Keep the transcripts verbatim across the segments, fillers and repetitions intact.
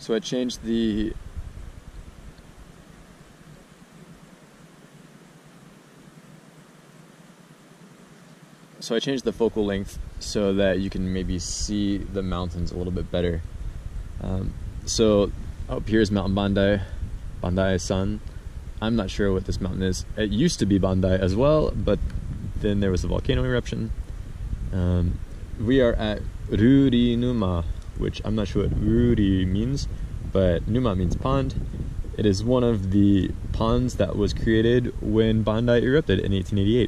So I changed the So I changed the focal length so that you can maybe see the mountains a little bit better. Um, so up here is Mountain Bandai, Bandai-san. I'm not sure what this mountain is. It used to be Bandai as well, but then there was a volcano eruption. Um, we are at Rurinuma, which I'm not sure what Ruri means, but Numa means pond. It is one of the ponds that was created when Bandai erupted in eighteen eighty-eight.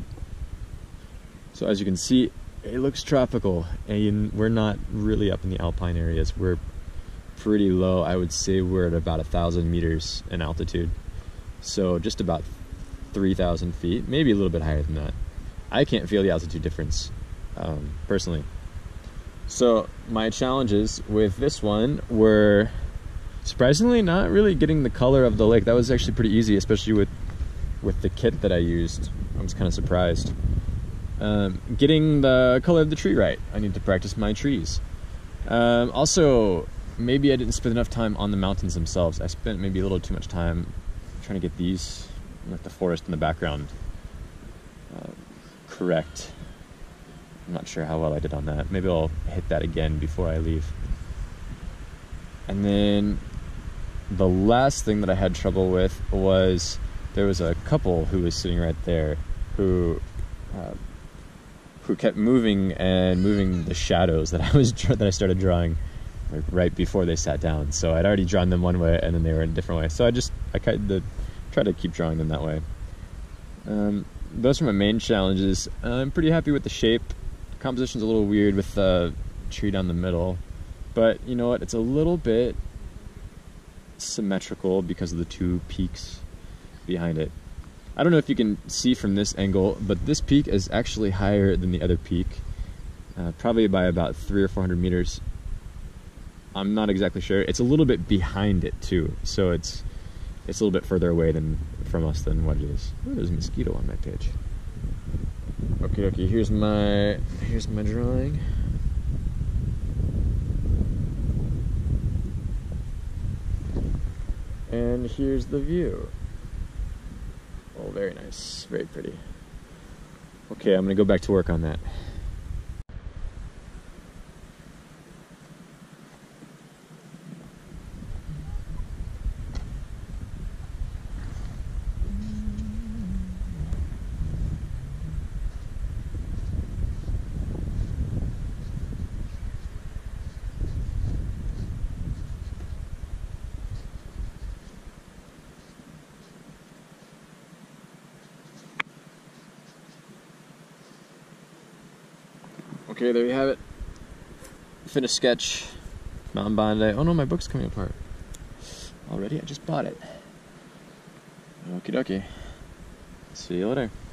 So as you can see, it looks tropical, and we're not really up in the alpine areas. We're pretty low. I would say we're at about a thousand meters in altitude. So just about three thousand feet, maybe a little bit higher than that. I can't feel the altitude difference, um, personally. So my challenges with this one were surprisingly not really getting the color of the lake. That was actually pretty easy, especially with, with the kit that I used. I was kind of surprised. Um, getting the color of the tree right. I need to practice my trees. Um, also, maybe I didn't spend enough time on the mountains themselves. I spent maybe a little too much time trying to get these, like the forest in the background, uh, correct. I'm not sure how well I did on that. Maybe I'll hit that again before I leave. And then the last thing that I had trouble with was there was a couple who was sitting right there who uh, who kept moving and moving the shadows that I was that I started drawing like right before they sat down. So I'd already drawn them one way and then they were in a different way. So I just I kind of try to keep drawing them that way. Um, those are my main challenges. I'm pretty happy with the shape. The composition's a little weird with the tree down the middle, but you know what? It's a little bit symmetrical because of the two peaks behind it. I don't know if you can see from this angle, but this peak is actually higher than the other peak, uh, probably by about three or four hundred meters. I'm not exactly sure. It's a little bit behind it too, so it's it's a little bit further away than from us than what it is. Ooh, there's a mosquito on my page. Okay, okay. Here's my here's my drawing. And here's the view. Oh, very nice. Very pretty. Okay, I'm gonna go back to work on that. Okay, there you have it. Finished sketch. Mountain Bandai. Oh no, my book's coming apart. Already? I just bought it. Okie dokie. See you later.